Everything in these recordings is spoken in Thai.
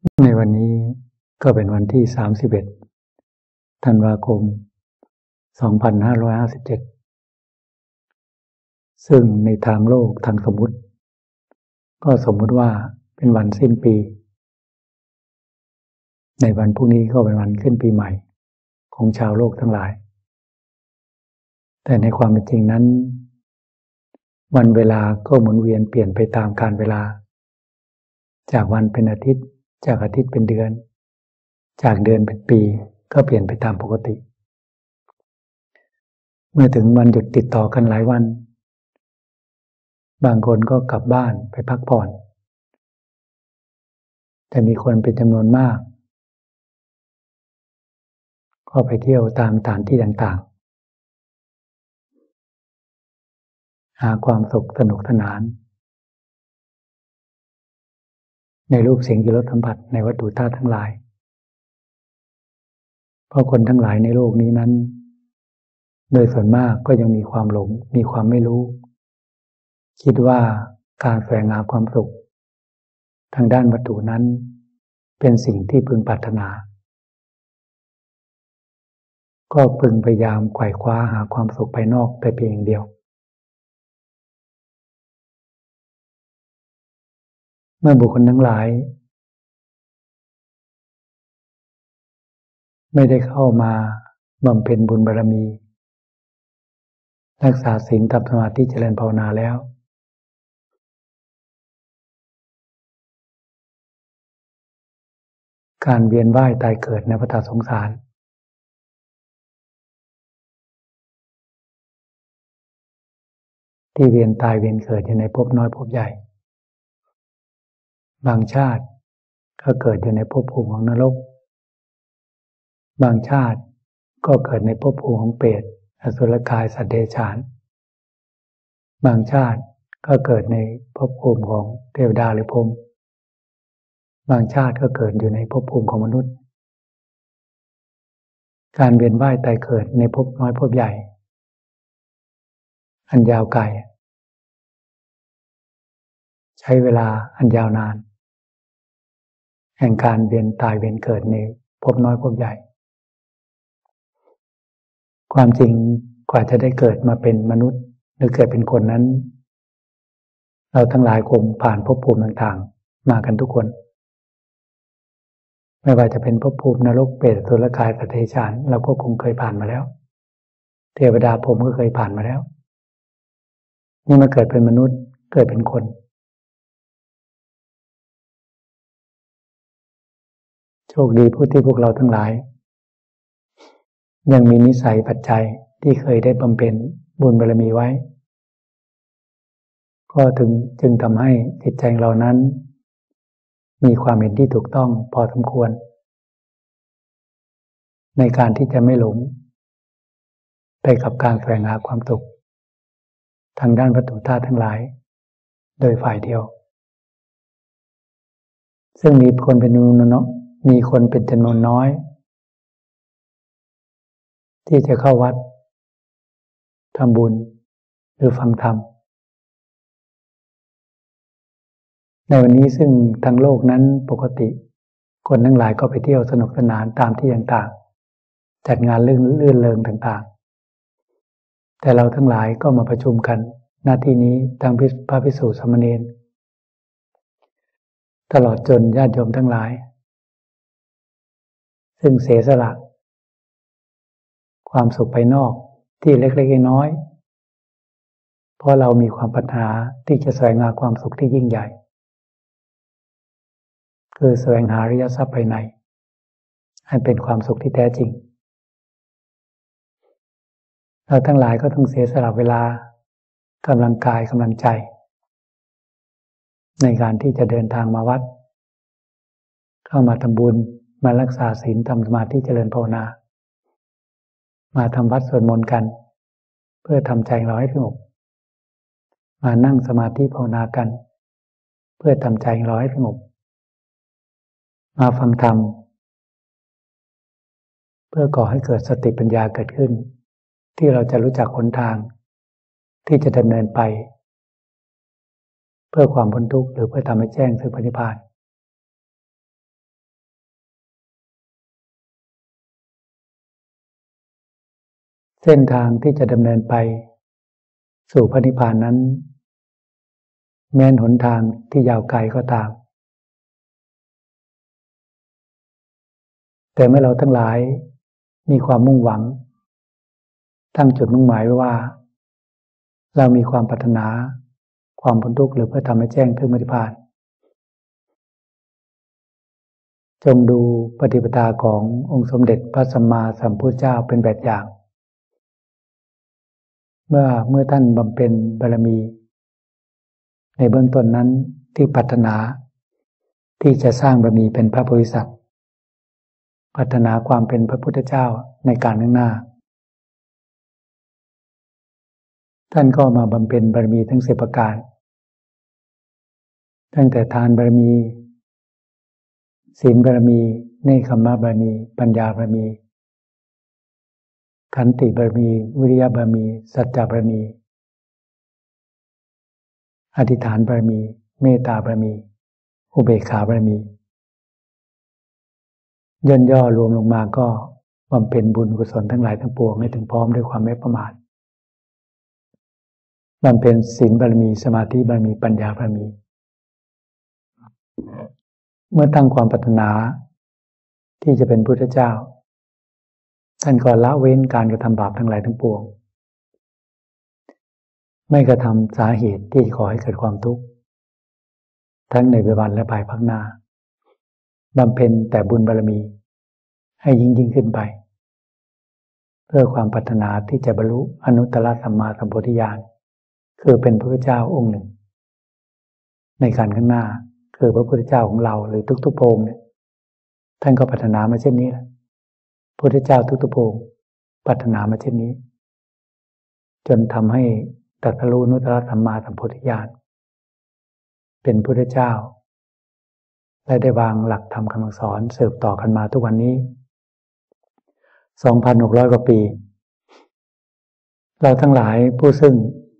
ในวันนี้ก็เป็นวันที่31ธันวาคม2557ซึ่งในทางโลกทางสมมุติก็สมมุติว่าเป็นวันสิ้นปีในวันพรุ่งนี้ก็เป็นวันขึ้นปีใหม่ของชาวโลกทั้งหลายแต่ในความเป็นจริงนั้นวันเวลาก็หมุนเวียนเปลี่ยนไปตามกาลเวลาจากวันเป็นอาทิตย์จากอาทิตย์เป็นเดือนจากเดือนเป็นปีก็เปลี่ยนไปตามปกติเมื่อถึงวันหยุดติดต่อกันหลายวันบางคนก็กลับบ้านไปพักผ่อนแต่มีคนเป็นจำนวนมากก็ไปเที่ยวตามสถานที่ต่างๆหาความสุขสนุกสนานในรูปเสียงกลิ่นรสสัมผัสในวัตถุธาตุทั้งหลายเพราะคนทั้งหลายในโลกนี้นั้นโดยส่วนมากก็ยังมีความหลงมีความไม่รู้คิดว่าการแสวงหาความสุขทางด้านวัตถุนั้นเป็นสิ่งที่พึงปรารถนาก็พึงพยายามไขว่คว้าหาความสุขภายนอกแต่เพียงอย่างเดียวเมื่อบุคคลทั้งหลายไม่ได้เข้ามาบำเพ็ญบุญบารมีรักษาศีลทำสมาธิเจริญภาวนาแล้วการเวียนว่ายตายเกิดในวัฏสงสารที่เวียนตายเวียนเกิดอยู่ในภพน้อยภพใหญ่บางชาติก็เกิดอยู่ในภพภูมิของนรกบางชาติก็เกิดในภพภูมิของเปรตอสุรกายสัตว์เดรัจฉานบางชาติก็เกิดในภพภูมิของเทวดาหรือพรหมบางชาติก็เกิดอยู่ในภพภูมิของมนุษย์การเวียนว่ายตายเกิดในภพน้อยภพใหญ่อันยาวไกลใช้เวลาอันยาวนานแห่งการเวียนตายเวียนเกิดในภพน้อยภพใหญ่ความจริงกว่าจะได้เกิดมาเป็นมนุษย์หรือเกิดเป็นคนนั้นเราทั้งหลายคงผ่านภพภูมิต่างๆมากันทุกคนไม่ว่าจะเป็นภพภูมินรกเปรตอสุรกายสัตว์เดรัจฉานเราก็คงเคยผ่านมาแล้วเทวดาพรหมก็เคยผ่านมาแล้วนี่มาเกิดเป็นมนุษย์เกิดเป็นคนโชคดีผู้ที่พวกเราทั้งหลายยังมีนิสัยปัจจัยที่เคยได้บำเพ็ญบุญบารมีไว้ก็จึงทำให้จิตใจเรานั้นมีความเห็นที่ถูกต้องพอสมควรในการที่จะไม่หลงไปกับการแสวงหาความสุขทางด้านวัตถุธาตุทั้งหลายโดยฝ่ายเดียวซึ่งมีคนเป็นจำนวนน้อยที่จะเข้าวัดทำบุญหรือฟังธรรมในวันนี้ซึ่งทั้งโลกนั้นปกติคนทั้งหลายก็ไปเที่ยวสนุกสนานตามที่ต่างๆจัดงานลื่นเริงต่างๆแต่เราทั้งหลายก็มาประชุมกันหน้าที่นี้ทั้งพระภิกษุสามเณรตลอดจนญาติโยมทั้งหลายซึ่งเสียสละความสุขภายนอกที่เล็กๆน้อยๆเพราะเรามีความปรารถนาที่จะแสวงหาความสุขที่ยิ่งใหญ่คือแสวงหาอริยทรัพย์ภายในอันเป็นความสุขที่แท้จริงเราทั้งหลายก็ต้องเสียสละเวลากำลังกายกำลังใจในการที่จะเดินทางมาวัดเข้ามาทำบุญมารักษาศีลทำสมาธิเจริญภาวนามาทำวัดสวดมนต์กันเพื่อทำใจเราให้สงบมานั่งสมาธิภาวนากันเพื่อทำใจเราให้สงบมาฟังธรรมเพื่อก่อให้เกิดสติปัญญาเกิดขึ้นที่เราจะรู้จักหนทางที่จะดำเนินไปเพื่อความพ้นทุกข์หรือเพื่อทำให้แจ้งซึ่งพระนิพพานเส้นทางที่จะดำเนินไปสู่พระนิพพานนั้นแม้นหนทางที่ยาวไกลก็ตามแต่เมื่อเราทั้งหลายมีความมุ่งหวังตั้งจุดมุ่งหมายไว้ว่าเรามีความปรารถนาความพ้นทุกข์หรือเพื่อทำให้แจ้งถึงพระนิพพานจงดูปฏิปทาขององค์สมเด็จพระสัมมาสัมพุทธเจ้าเป็นแบบอย่างเมื่อท่านบำเพ็ญบารมีในเบื้องต้นนั้นที่ปรารถนาที่จะสร้างบารมีเป็นพระโพธิสัตว์ปรารถนาความเป็นพระพุทธเจ้าในการข้างหน้าท่านก็มาบำเพ็ญบารมีทั้ง10ประการตั้งแต่ทานบารมีศีลบารมีเนกขัมมะบารมีปัญญาบารมีขันติบารมีวิริยะบารมีสัจจะบารมีอธิษฐานบารมีเมตตาบารมีอุเบกขาบารมีย่นย่อรวมลงมาก็บำเพ็ญบุญกุศลทั้งหลายทั้งปวงให้ถึงพร้อมด้วยความไม่ประมาทบำเพ็ญศีลบารมีสมาธิบารมีปัญญาบารมีเมื่อตั้งความปรารถนาที่จะเป็นพุทธเจ้าท่านก็ละเว้นการกระทำบาปทั้งหลายทั้งปวงไม่กระทำสาเหตุที่ก่อให้เกิดความทุกข์ทั้งในปัจจุบันและภายภาคหน้าบำเพ็ญแต่บุญบารมีให้ยิ่งขึ้นไปเพื่อความปรารถนาที่จะบรรลุอนุตตรสัมมาสัมโพธิญาณคือเป็นพระพุทธเจ้าองค์หนึ่งในการข้างหน้าคือพระพุทธเจ้าของเราหรือทุกๆพระองค์เนี่ยท่านก็ปรารถนามาเช่นนี้แหละพระพุทธเจ้าทุกๆพระองค์ปรารถนามาเช่นนี้จนทำให้ตรัสรู้อนุตตรสัมมาสัมโพธิญาณเป็นพระพุทธเจ้าและได้วางหลักธรรมคำสอนสืบต่อกันมาทุกวันนี้ 2,600 กว่าปีเราทั้งหลายผู้ซึ่ง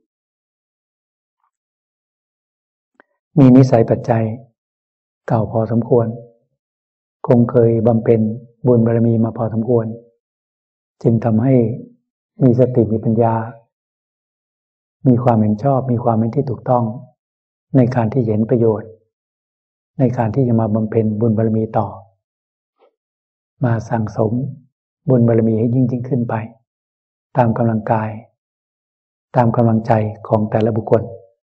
มีนิสัยปัจจัยเก่าพอสมควรคงเคยบำเพ็ญบุญบารมีมาพอสมควรจึงทำให้มีสติมีปัญญามีความเห็นชอบมีความเห็นที่ถูกต้องในการที่เห็นประโยชน์ในการที่จะมาบำเพ็ญบุญบารมีต่อมาสั่งสมบุญบารมีให้ยิ่งขึ้นไปตามกำลังกายตามกำลังใจของแต่ละบุคคล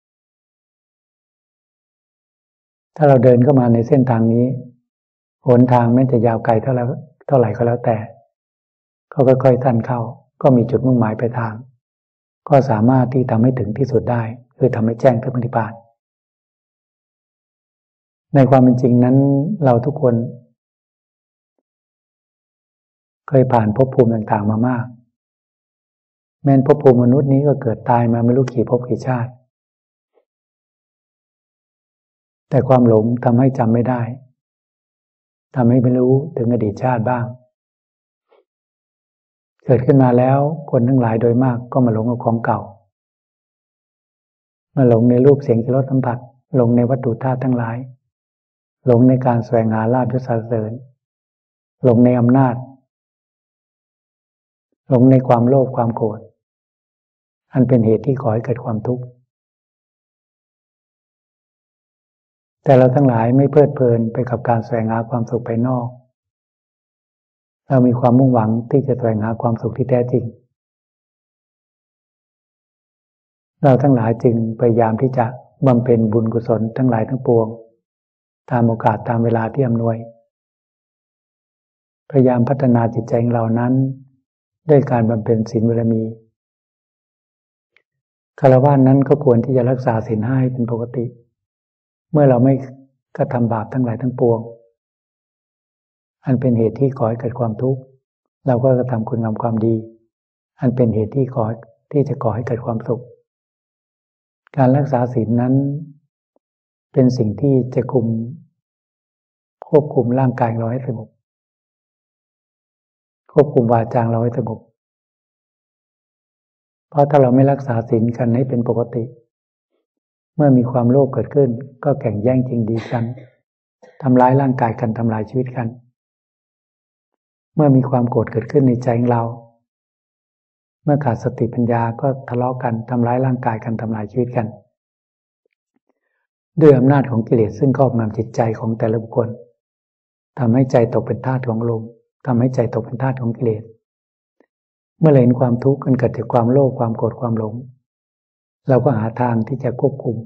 ถ้าเราเดินเข้ามาในเส้นทางนี้หนทางแม้จะยาวไกลเท่าไหร่ก็แล้วแต่ก็ค่อยๆสั้นเข้าก็มีจุดมุ่งหมายปลายทางก็สามารถที่ทำให้ถึงที่สุดได้คือทำให้แจ้งถึงพระนิพพานในความเป็นจริงนั้นเราทุกคนเคยผ่านภพภูมิต่างๆมามากแม้นภพภูมิมนุษย์นี้ก็เกิดตายมาไม่รู้กี่ภพกี่ชาติแต่ความหลงทำให้จำไม่ได้ทำให้ไม่รู้ถึงอดีตชาติบ้างเกิดขึ้นมาแล้วคนทั้งหลายโดยมากก็มาหลงกับของเก่ามาหลงในรูปเสียงกลิ่นรสสัมผัสหลงในวัตถุธาตุทั้งหลายหลงในการแสวงหาลาภยศสรรเสริญหลงในอำนาจหลงในความโลภความโกรธอันเป็นเหตุที่ก่อให้เกิดความทุกข์แต่เราทั้งหลายไม่เพลิดเพลินไปกับการแสวงหาความสุขภายนอกเรามีความมุ่งหวังที่จะแสวงหาความสุขที่แท้จริงเราทั้งหลายจึงพยายามที่จะบำเพ็ญบุญกุศลทั้งหลายทั้งปวงตามโอกาสตามเวลาที่อำนวยพยายามพัฒนาจิตใจของเรานั้นด้วยการบำเพ็ญศีลบารมีฆราวาสนั้นก็ควรที่จะรักษาศีล5ให้เป็นปกติเมื่อเราไม่กระทำบาปทั้งหลายทั้งปวงอันเป็นเหตุที่ก่อให้เกิดความทุกข์เราก็กระทำคุณงามความดีอันเป็นเหตุที่จะก่อให้เกิดความสุขการรักษาศีลนั้นเป็นสิ่งที่จะควบคุมร่างกายเราให้สงบควบคุมวาจาเราให้สงบเพราะถ้าเราไม่รักษาศีลกันให้เป็นปกติเมื่อมีความโลภเกิดขึ้นก็แข่งแย่งชิงดีกันทำร้ายร่างกายกันทำลายชีวิตกันเมื่อมีความโกรธเกิดขึ้นในใจของเราเมื่อขาดสติปัญญาก็ทะเลาะกันทำร้ายร่างกายกันทำลายชีวิตกันด้วยอำนาจของกิเลสซึ่งครอบงำจิตใจของแต่ละบุคคลทำให้ใจตกเป็นทาสของลมทำให้ใจตกเป็นทาสของกิเลสเมื่อเห็นความทุกข์กันเกิดจากความโลภความโกรธความหลงเราก็หาทางที่จะควบคุม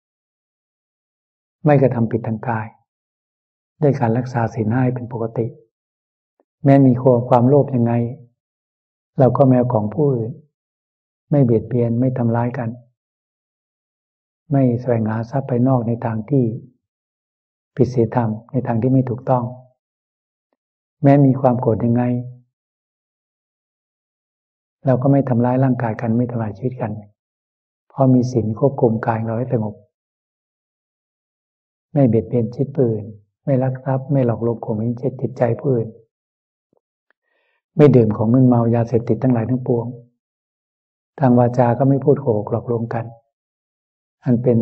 ไม่กระทำผิดทางกายด้วยการรักษาศีลห้าเป็นปกติแม้มีความโลภยังไงเราก็ไม่เอาของผู้อื่นไม่เบียดเบียนไม่ทำร้ายกันไม่แสวงหาทรัพย์ภายนอกในทางที่ผิดศีลธรรมในทางที่ไม่ถูกต้องแม้มีความโกรธยังไงเราก็ไม่ทำร้ายร่างกายกันไม่ทำลายชีวิตกันเพราะมีศีลควบคุมกายเราให้สงบไม่เบียดเบียนจิตผู้อื่นไม่ลักทรัพย์ไม่หลอกลวงข่มเหงจิตใจผู้อื่นไม่ดื่มของมึนเมายาเสพติดทั้งหลายทั้งปวงทางวาจาก็ไม่พูดโกหกหลอกลวงกันอันเป็น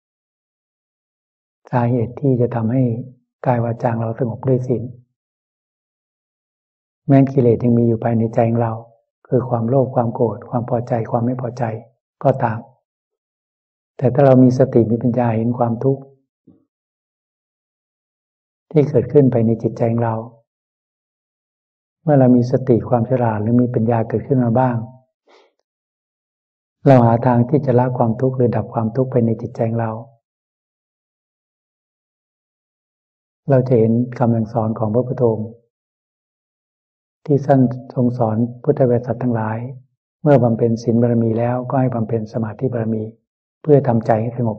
สาเหตุที่จะทำให้กายวาจาเราสงบด้วยศีลแม้กิเลสยังมีอยู่ภายในใจของเราคือความโลภความโกรธความพอใจความไม่พอใจก็ตามแต่ถ้าเรามีสติมีปัญญาเห็นความทุกข์ที่เกิดขึ้นภายในจิตใจของเราเมื่อเรามีสติความฉลาดหรือมีปัญญาเกิดขึ้นมาบ้างเราหาทางที่จะละความทุกข์หรือดับความทุกข์ไปในจิตใจของเราจะเห็นคำสอนของพระพุทธองค์ที่ท่านทรงสอนพุทธบริษัททั้งหลายเมื่อบำเพ็ญศีลบารมีแล้วก็ให้บำเพ็ญสมาธิบารมีเพื่อทำใจให้สงบ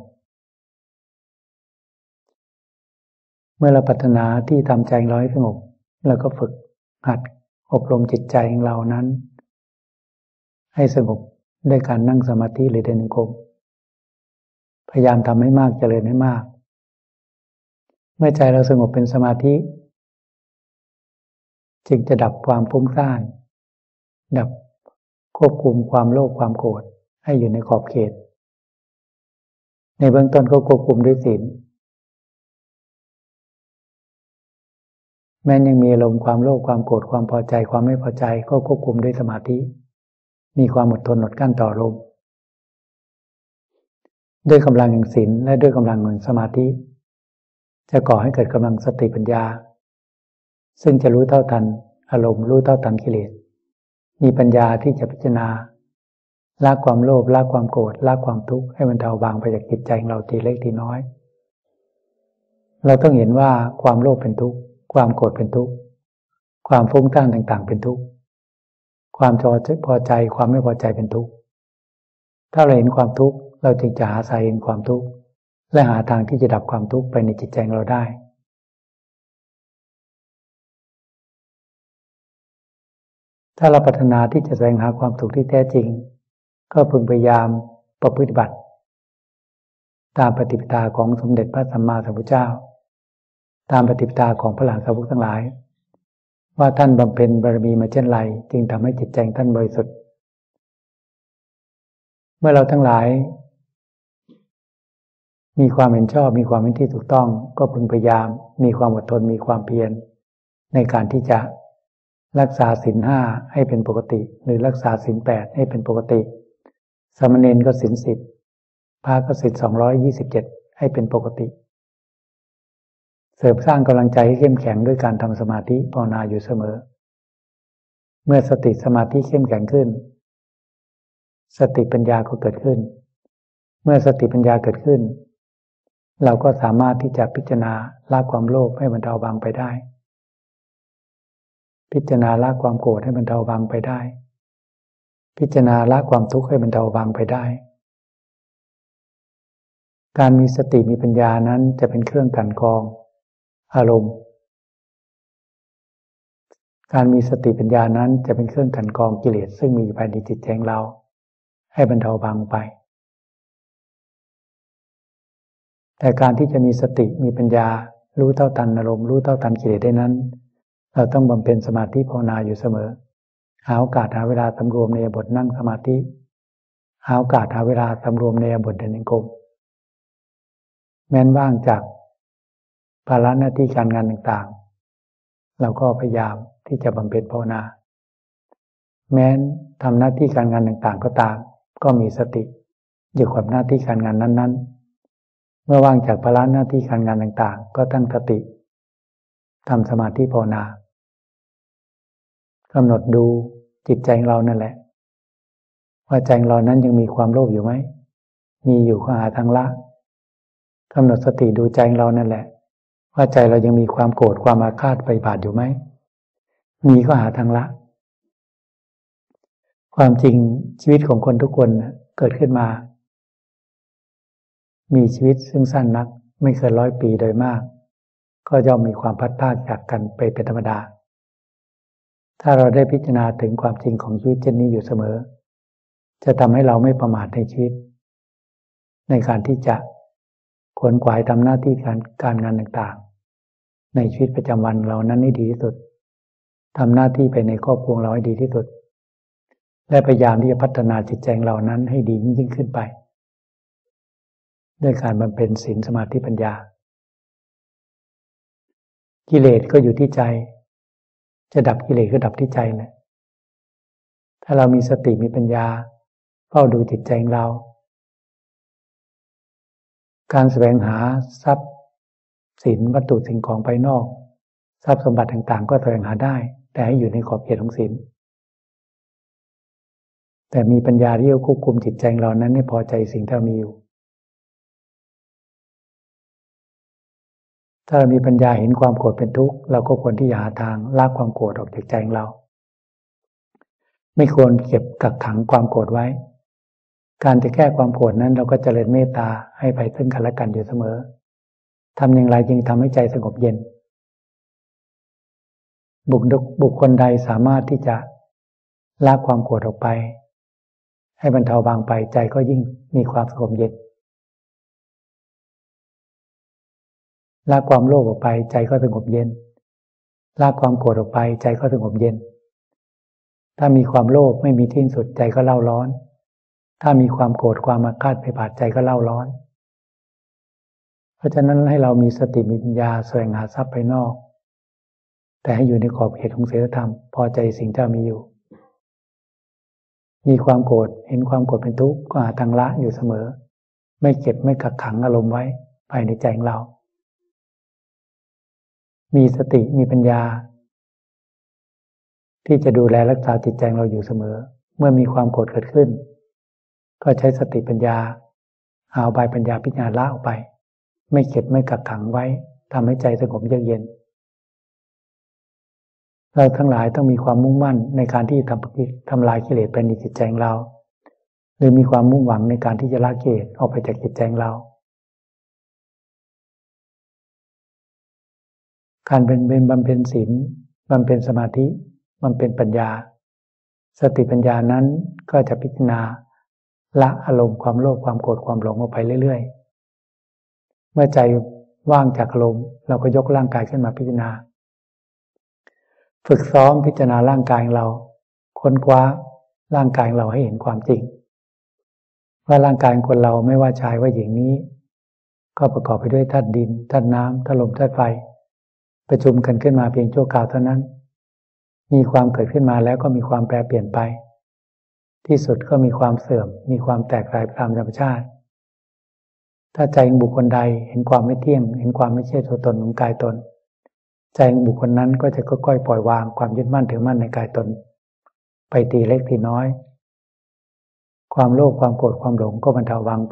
เมื่อเราปรารถนาที่ทำใจเราให้สงบเราก็ฝึกหัดอบรมจิตใจของเรานั้นให้สงบด้วยการนั่งสมาธิหรือเดินจงกรมพยายามทำให้มากเจริญให้มากเมื่อใจเราสงบเป็นสมาธิจึงจะดับความฟุ้งซ่านดับควบคุมความโลภความโกรธให้อยู่ในขอบเขตในเบื้องต้นก็ควบคุมด้วยศีลแม้ยังมีอารมณ์ความโลภความโกรธความพอใจความไม่พอใจก็ควบคุมด้วยสมาธิมีความอดทนอดกลั้นต่ออารมณ์ด้วยกำลังแห่งศีลและด้วยกำลังแห่งสมาธิจะก่อให้เกิดกำลังสติปัญญาซึ่งจะรู้เท่าทันอารมณ์รู้เท่าทันกิเลสมีปัญญาที่จะพิจารณาละความโลภละความโกรธละความทุกข์ให้มันเบาบางไปจากจิตใจของเราทีเล็กทีน้อยเราต้องเห็นว่าความโลภเป็นทุกข์ความโกรธเป็นทุกข์ความฟุ้งซ่านต่างๆเป็นทุกข์ความพอใจความไม่พอใจเป็นทุกข์ถ้าเราเห็นความทุกข์เราจึงจะหาสาเหตุแห่งความทุกข์และหาทางที่จะดับความทุกข์ไปในจิตใจของเราได้ถ้าเราปรารถนาที่จะแสวงหาความสุขที่แท้จริงก็พึงพยายามประพฤติบัติตามปฏิปทาของสมเด็จพระสัมมาสัมพุทธเจ้าตามปฏิปทาของพระอรหันตสาวกทั้งหลายว่าท่านบำเพ็ญบารมีมาเช่นไรจึงทำให้จิตใจท่านบริสุทธิ์เมื่อเราทั้งหลายมีความเห็นชอบมีความเห็นที่ถูกต้องก็พึงพยายามมีความอดทนมีความเพียรในการที่จะรักษาศีลห้าให้เป็นปกติหรือรักษาศีลแปดให้เป็นปกติสามเณรก็ศีล10พระก็ศีล227ให้เป็นปกติเสริมสร้างกำลังใจให้เข้มแข็งด้วยการทำสมาธิภาวนาอยู่เสมอเมื่อสติสมาธิเข้มแข็งขึ้นสติปัญญาก็เกิดขึ้นเมื่อสติปัญญาเกิดขึ้นเราก็สามารถที่จะพิจารณาละความโลภให้บรรเทาเบาไปได้พิจารณาละความโกรธให้บรรเทาเบาไปได้พิจารณาละความทุกข์ให้บรรเทาเบาไปได้การมีสติมีปัญญานั้นจะเป็นเครื่องกลั่นกรองอารมณ์การมีสติปัญญานั้นจะเป็นเครื่องกลั่นกรองกิเลสซึ่งมีอยู่ภายในจิตใจของเราให้บรรเทาเบาไปแต่การที่จะมีสติมีปัญญารู้เท่าทันอารมณ์รู้เท่าทันกิเลสได้นั้นเราต้องบำเพ็ญสมาธิภาวนาอยู่เสมอหาโอกาสหาเวลาสำรวมในบทนั่งสมาธิหาโอกาสหาเวลาสำรวมในบทเดินจงกรมแม้นว่างจากภาระหน้าที่การงานต่างๆเราก็พยายามที่จะบำเพ็ญภาวนาแม้นทำหน้าที่การงานต่างๆก็ตามก็มีสติอยู่กับหน้าที่การงานนั้นๆเมื่อว่างจากภาระหน้าที่การงานต่างๆก็ตั้งสติทำสมาธิภาวนากำหนดดูจิตใจของเรานั่นแหละว่าใจของเรานั้นยังมีความโลภอยู่ไหมมีอยู่ก็หาทางละกำหนดสติดูใจของเรานั่นแหละว่าใจเรายังมีความโกรธความอาฆาตพยาบาทอยู่ไหมมีก็หาทางละความจริงชีวิตของคนทุกคนเกิดขึ้นมามีชีวิตซึ่งสั้นนักไม่เกิน100 ปีโดยมากก็ย่อมมีความพัดพรากจากกันไปเป็นธรรมดาถ้าเราได้พิจารณาถึงความจริงของชีวิตเช่นนี้อยู่เสมอจะทำให้เราไม่ประมาทในชีวิตในการที่จะขวนขวายทำหน้าที่การงานต่างๆในชีวิตประจำวันเรานั้นให้ดีที่สุดทำหน้าที่ไปในครอบครัวเราให้ดีที่สุดและพยายามที่จะพัฒนาจิตใจเรานั้นให้ดียิ่งขึ้นไปด้วยการบำเพ็ญศีลสมาธิปัญญากิเลสก็อยู่ที่ใจจะดับกิเลสก็ดับที่ใจแหละถ้าเรามีสติมีปัญญาเฝ้าดูจิตใจของเราการแสวงหาทรัพย์สินวัตถุสิ่งของภายนอกทรัพย์สมบัติต่างๆก็แสวงหาได้แต่ให้อยู่ในขอบเขตของศีลแต่มีปัญญาที่จะควบคุมจิตใจของเรานั้นให้พอใจสิ่งที่เรามีอยู่ถ้าเรามีปัญญาเห็นความโกรธเป็นทุกข์เราก็ควรที่จะหาทางละความโกรธออกจากใจของเราไม่ควรเก็บกักขังความโกรธไว้การจะแก้ความโกรธนั้นเราก็เจริญเมตตาให้ไปซึ่งกันและกันอยู่เสมอทำอย่างไรจึงทำให้ใจสงบเย็นบุคคลใดสามารถที่จะละความโกรธออกไปให้บรรเทาบางไปใจก็ยิ่งมีความสงบเย็นละความโลภออกไปใจก็สงบเย็นละความโกรธออกไปใจก็สงบเย็นถ้ามีความโลภไม่มีที่สุดใจก็เล่าร้อนถ้ามีความโกรธความอาฆาตพยาบาทใจก็เล่าร้อนเพราะฉะนั้นให้เรามีสติมีปัญญาแสวงหาทรัพย์ภายนอกแต่ให้อยู่ในขอบเขตของศีลธรรมพอใจสิ่งที่มีอยู่มีความโกรธเห็นความโกรธเป็นทุกข์ก็หาทางละอยู่เสมอไม่เก็บไม่กักขังอารมณ์ไว้ภายในใจของเรามีสติมีปัญญาที่จะดูแลรักษาจิตใจเราอยู่เสมอเมื่อมีความโกรธเกิดขึ้นก็ใช้สติปัญญาเอาอุบายปัญญาพิจารณาละออกไปไม่เก็บไม่กักขังไว้ทำให้ใจสงบเยือกเย็นเราทั้งหลายต้องมีความมุ่งมั่นในการที่ทำลายกิเลสภายในจิตใจของเราหรือมีความมุ่งหวังในการที่จะละกิเลสออกไปจากจิตใจของเราการเป็นบำเพ็ญศีลบำเพ็ญสมาธิบำเพ็ญปัญญาสติปัญญานั้นก็จะพิจารณาละอารมณ์ความโลภความโกรธความหลงออกไปเรื่อยๆเมื่อใจว่างจากอารมณ์เราก็ยกร่างกายขึ้นมาพิจารณาฝึกซ้อมพิจารณาร่างกายของเราค้นคว้าร่างกายของเราให้เห็นความจริงว่าร่างกายของคนเราไม่ว่าชายว่าหญิงนี้ก็ประกอบไปด้วยธาตุดินธาตุน้ำธาตุลมธาตุไฟประชุมกันขึ้นมาเพียงชั่วคราวเท่านั้นมีความเกิดขึ้นมาแล้วก็มีความแปรเปลี่ยนไปที่สุดก็มีความเสื่อมมีความแตกสลายตามธรรมชาติถ้าใจของบุคคลใดเห็นความไม่เที่ยงเห็นความไม่ใช่ตัวตนของกายตนใจของบุคคลนั้นก็จะค่อยๆปล่อยวางความยึดมั่นถือมั่นในกายตนไปทีเล็กทีน้อยความโลภความโกรธความหลงก็บรรเทาบางไป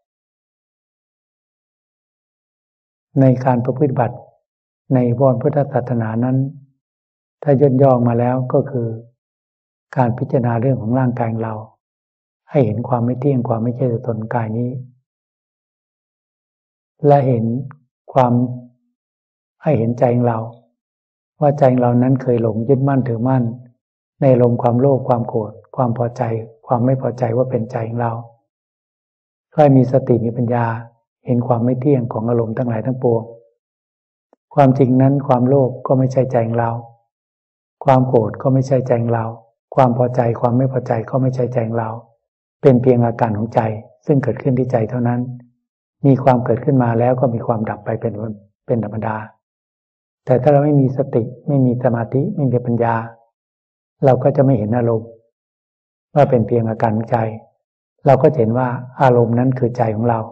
ในการประพฤติบัติในพุทธศาสนานั้นถ้าย่นย่อมาแล้วก็คือการพิจารณาเรื่องของร่างกายของเราให้เห็นความไม่เที่ยงความไม่ใช่ตัวตนกายนี้และเห็นความให้เห็นใจของเราว่าใจของเรานั้นเคยหลงยึดมั่นถือมั่นในอารมณ์ความโลภความโกรธความพอใจความไม่พอใจว่าเป็นใจของเราค่อยมีสติมีปัญญาเห็นความไม่เที่ยงของอารมณ์ทั้งหลายทั้งปวงความจริงนั้นความโลภก็ไม่ใช่ใจของเราความโกรธก็ไม่ใช่ใจของเราความพอใจความไม่พอใจก็ไม่ใช่ใจของเราเป็นเพียงอาการของใจซึ่งเกิดขึ้นที่ใจเท่านั้นมีความเกิดขึ้นมาแล้วก็มีความดับไปเป็นธรรมดาแต่ถ้าเราไม่มีสติไม่มีสมาธิไม่มีปัญญาเราก็จะไม่เห็นอารมณ์ว่าเป็นเพียงอาการของใจเราก็เห็นว่าอารมณ์นั้นคือใจของเรา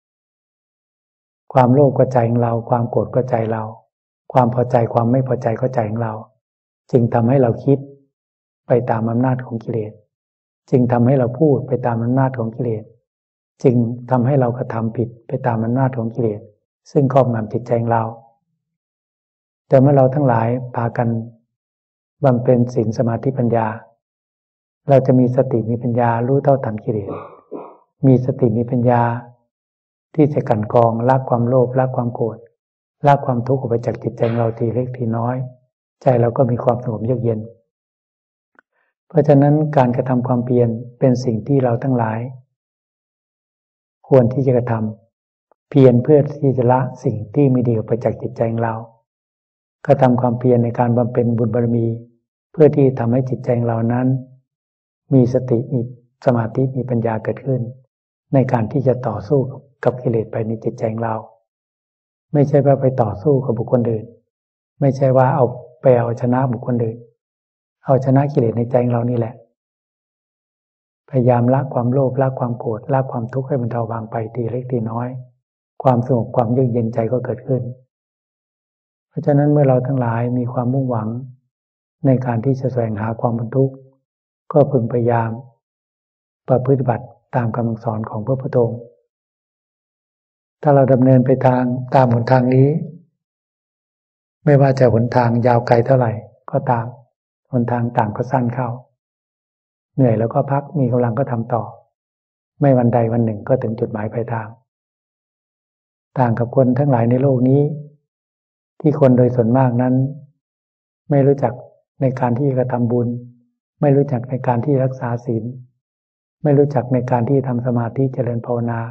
ความโลภก็ใจของเราความโกรธก็ใจเราความพอใจความไม่พอใจก็ใจของเราจึงทำให้เราคิดไปตามอำนาจของกิเลสจึงทำให้เราพูดไปตามอำนาจของกิเลสจึงทำให้เรากระทำผิดไปตามอำนาจของกิเลสซึ่งครอบงำจิตใจของเราแต่เมื่อเราทั้งหลายพากันบำเพ็ญศีลสมาธิปัญญาเราจะมีสติมีปัญญารู้เท่าทันกิเลสมีสติมีปัญญาที่จะกลั่นกรองละความโลภละความโกรธละความทุกข์ออกไปจากจิตใจเราทีเล็กทีน้อยใจเราก็มีความสงบเยือกเย็นเพราะฉะนั้นการกระทำความเพียรเป็นสิ่งที่เราทั้งหลายควรที่จะกระทำเพียรเพื่อที่จะละสิ่งที่ไม่ดีออกไปจากจิตใจของเรากระทำความเพียรในการบำเพ็ญบุญบารมีเพื่อที่ทำให้จิตใจของเรานั้นมีสติมีสมาธิมีปัญญาเกิดขึ้นในการที่จะต่อสู้กับกิเลสไปในจิตใจของเราไม่ใช่ว่าไปต่อสู้กับบุคคลอื่นไม่ใช่ว่าเอาชนะบุคคลอื่นเอาชนะกิเลสในใจของเรานี่แหละพยายามละความโลภละความโกรธละความทุกข์ให้มันเบาบางไปทีเล็กทีน้อยความสงบความเยือกเย็นใจก็เกิดขึ้นเพราะฉะนั้นเมื่อเราทั้งหลายมีความมุ่งหวังในการที่จะแสวงหาความพ้นทุกข์ก็พึงพยายามประพฤติบัติตามคำสอนของพระพุทธองค์ถ้าเราดำเนินไปตามหนทางนี้ไม่ว่าจะหนทางยาวไกลเท่าไหร่ก็ตามหนทางต่างก็สั้นเข้าเหนื่อยแล้วก็พักมีกำลังก็ทำต่อไม่วันใดวันหนึ่งก็ถึงจุดหมายปลายทางต่างกับคนทั้งหลายในโลกนี้ที่คนโดยส่วนมากนั้นไม่รู้จักในการที่จะทำบุญไม่รู้จักในการที่รักษาศีลไม่รู้จักในการที่ทำสมาธิเจริญภาวนา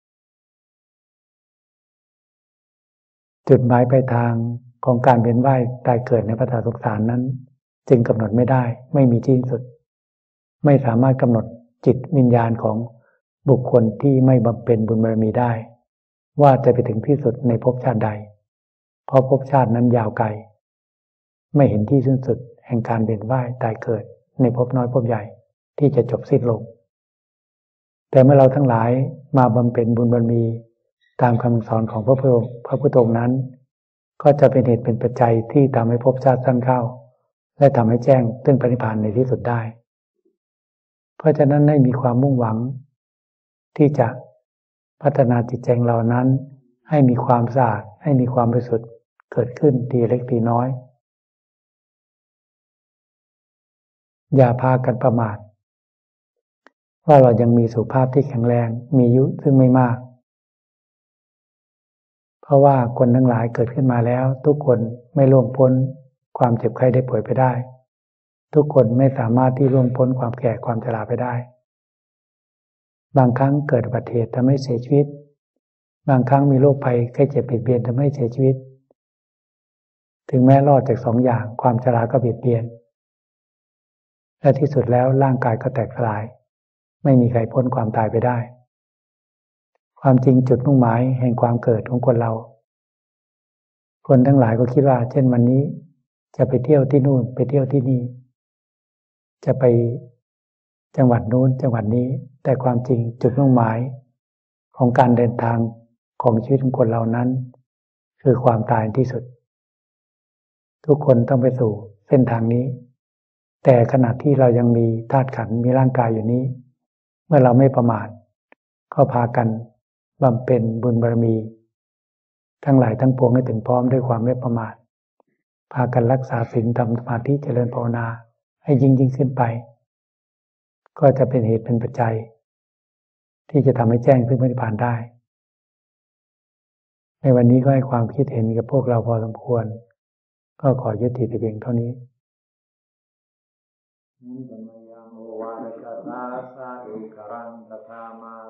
จุดหมายปลายทางของการเวียนว่ายตายเกิดในวัฏสงสารนั้นจึงกำหนดไม่ได้ไม่มีที่สุดไม่สามารถกำหนดจิตวิญญาณของบุคคลที่ไม่บำเพ็ญบุญบารมีได้ว่าจะไปถึงที่สุดในภพชาติใดเพราะภพชาตินั้นยาวไกลไม่เห็นที่สิ้นสุดแห่งการเวียนว่ายตายเกิดในภพน้อยภพใหญ่ที่จะจบสิ้นลงแต่เมื่อเราทั้งหลายมาบำเพ็ญบุญบารมีตามคำสอนของพระพุทธองค์นั้นก็จะเป็นเหตุเป็นปัจจัยที่ทำให้ภพชาติสั้นเข้าและทำให้แจ้งซึ่งพระนิพพานในที่สุดได้เพราะฉะนั้นให้มีความมุ่งหวังที่จะพัฒนาจิตใจเรานั้นให้มีความสะอาดให้มีความบริสุทธิ์เกิดขึ้นทีเล็กทีน้อยอย่าพากันประมาทว่าเรายังมีสุขภาพที่แข็งแรงมีอายุซึ่งไม่มากเพราะว่าคนทั้งหลายเกิดขึ้นมาแล้วทุกคนไม่ล่วงพ้นความเจ็บไข้ได้ป่วยไปได้ทุกคนไม่สามารถที่ล่วงพ้นความแก่ความชราไปได้บางครั้งเกิดอุบัติเหตุทำให้เสียชีวิตบางครั้งมีโรคภัยไข้เจ็บเบียดเบียนทำให้เสียชีวิตถึงแม้รอดจากสองอย่างความชราก็เบียดเบียนและที่สุดแล้วร่างกายก็แตกสลายไม่มีใครพ้นความตายไปได้ความจริงจุดมุ่งหมายแห่งความเกิดของคนเราคนทั้งหลายก็คิดว่าเช่นวันนี้จะไปเที่ยวที่นู่นไปเที่ยวที่นี่จะไปจังหวัดนู้นจังหวัดนี้แต่ความจริงจุดมุ่งหมายของการเดินทางของชีวิตของคนเรานั้นคือความตายที่สุดทุกคนต้องไปสู่เส้นทางนี้แต่ขณะที่เรายังมีธาตุขันธ์มีร่างกายอยู่นี้เมื่อเราไม่ประมาทก็พากันบำเพ็ญบุญบารมีทั้งหลายทั้งปวงให้ถึงพร้อมด้วยความไม่ประมาทพากันรักษาศีลทำสมาธิเจริญภาวนาให้ยิ่งขึ้นไปก็จะเป็นเหตุเป็นปัจจัยที่จะทำให้แจ้งซึ่งพระนิพพานได้ในวันนี้ก็ให้ความคิดเห็นกับพวกเราพอสมควรก็ขอยุติแต่เพียงเท่านี้นิมยังโอวาทกาสาสาดุกรังตถามา